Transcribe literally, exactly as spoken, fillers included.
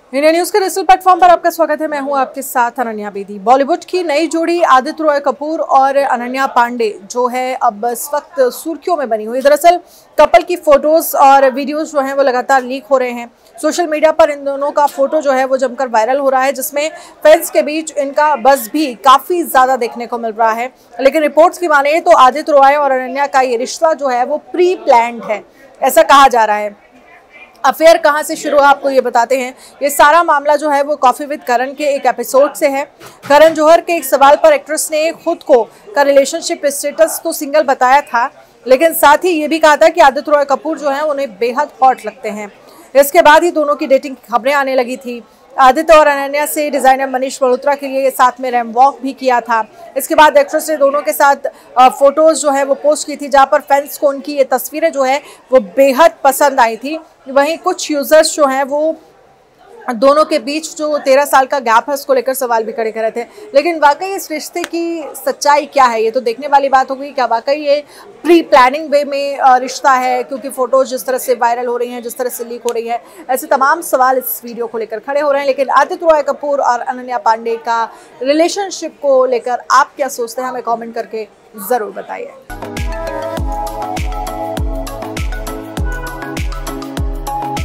India news के digital platform पर आपका स्वागत है। मैं हूं आपके साथ अनन्या बेदी। बॉलीवुड की नई जोड़ी आदित्य रॉय कपूर और अनन्या पांडे जो है अब इस वक्त सुर्खियों में बनी हुई। दरअसल कपल की फोटोज और वीडियोस जो हैं वो लगातार लीक हो रहे हैं। सोशल मीडिया पर इन दोनों का फोटो जो है वो जमकर वायरल हो रहा है, जिसमें फैंस के बीच इनका बज़ भी काफी ज्यादा देखने को मिल रहा है। लेकिन रिपोर्ट्स की माने तो आदित्य रॉय और अनन्या का ये रिश्ता जो है वो प्री प्लान्ड है, ऐसा कहा जा रहा है। अफेयर कहां से शुरू हुआ आपको ये बताते हैं। ये सारा मामला जो है वो कॉफी विद करण के एक एपिसोड से है। करण जौहर के एक सवाल पर एक्ट्रेस ने खुद को का रिलेशनशिप स्टेटस तो सिंगल बताया था, लेकिन साथ ही ये भी कहा था कि आदित्य रॉय कपूर जो है उन्हें बेहद हॉट लगते हैं। इसके बाद ही दोनों की डेटिंग की खबरें आने लगी थी। आदित्य और अनन्या से डिजाइनर मनीष मल्होत्रा के लिए साथ में रैम वॉक भी किया था। इसके बाद एक्ट्रेस ने दोनों के साथ फोटोज जो है वो पोस्ट की थी, जहां पर फैंस को उनकी ये तस्वीरें जो है वो बेहद पसंद आई थी। वहीं कुछ यूजर्स जो हैं वो दोनों के बीच जो तेरह साल का गैप है उसको लेकर सवाल भी खड़े कर रहे थे। लेकिन वाकई इस रिश्ते की सच्चाई क्या है, ये तो देखने वाली बात होगी। क्या वाकई ये प्री प्लानिंग वे में रिश्ता है? क्योंकि फोटोज जिस तरह से वायरल हो रही हैं, जिस तरह से लीक हो रही है, ऐसे तमाम सवाल इस वीडियो को लेकर खड़े हो रहे हैं। लेकिन आदित्य रॉय कपूर और अनन्या पांडे का रिलेशनशिप को लेकर आप क्या सोचते हैं, हमें कॉमेंट करके ज़रूर बताइए।